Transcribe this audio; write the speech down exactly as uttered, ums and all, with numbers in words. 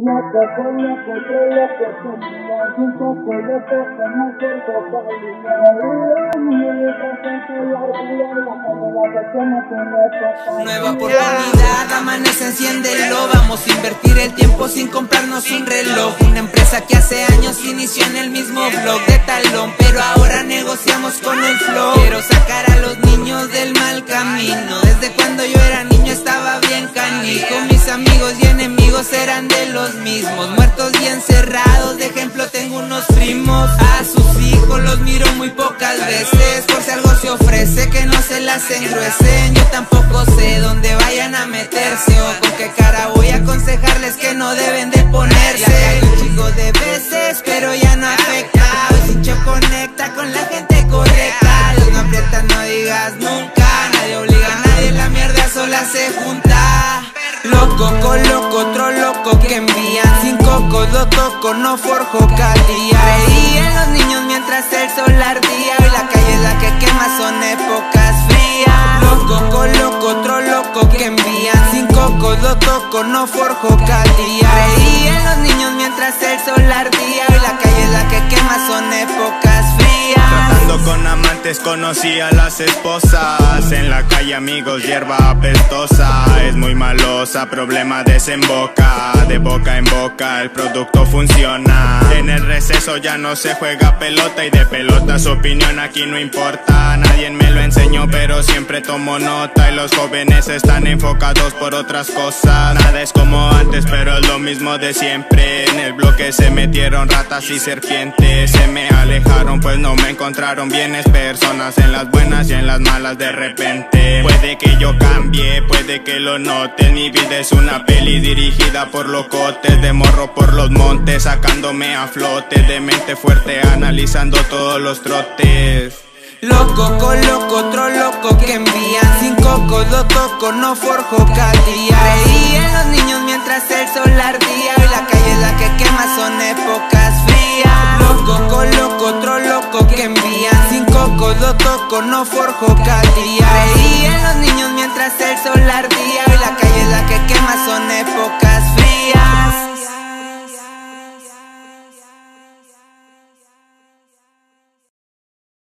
Loco, con loco, otro loco, con un poco loco, con un cuerpo Nueva oportunidad, amanece, enciéndelo. Vamos a invertir el tiempo sin comprarnos un reloj. Una empresa que hace años inició en el mismo blog de talón, pero ahora negociamos con el flow. Quiero sacar a los niños del mal camino. Desde cuando yo era niño estaba bien canijo. Mis amigos y enemigos eran de los mismos, muertos y encerrados. De ejemplo tengo unos primos. A sus hijos los miro muy pocas veces, por si algo se ofrece que no se las engruesen. Yo tampoco sé dónde vayan a meterse o con qué cara voy a aconsejarles que no deben de ponerse. La cago un chico de veces, pero ya no afecta. Hoy Sincho conecta con la gente correcta. Dios no aprieta, no digas nunca. Nadie obliga a nadie, la mierda sola se junta. Loco con loco, otro loco que envían. Sin cocos lo toco, no forjo calía. Reían los niños mientras el sol ardía. Y la calle es la que quema, son épocas frías. Loco con loco, otro loco que envían. Sin cocos lo toco, no forjo calía. Reían los niños mientras el sol ardía. Y la calle es la que quema, son épocas frías. Tratando con amantes conocí a las esposas. En la calle amigos, hierba apestosa. Es muy malosa, problema desemboca. De boca en boca el producto funciona. En el receso ya no se juega pelota. Y de pelota su opinión aquí no importa. Nadie me lo enseñó pero siempre tomo nota. Y los jóvenes están enfocados por otras cosas. Nada es como antes pero es lo mismo de siempre. En el bloque se metieron ratas y serpientes. Se me alejaron pues no me encontraron bienes. Personas en las buenas y en las malas de repente. Puede que yo cambie, puede que lo notes. Mi vida es una peli dirigida por locotes. De morro por los montes, sacándome a flote. De mente fuerte, analizando todos los trotes. Loco con loco, otro loco que envían. Sin cocos lo toco, no forjo calía. Reían los niños mientras el sol ardía. Y la calle es la que quema, son épocas frías. Loco con loco, otro loco que envían. Sin cocos lo toco, no forjo calía. Reían los niños mientras el sol ardía.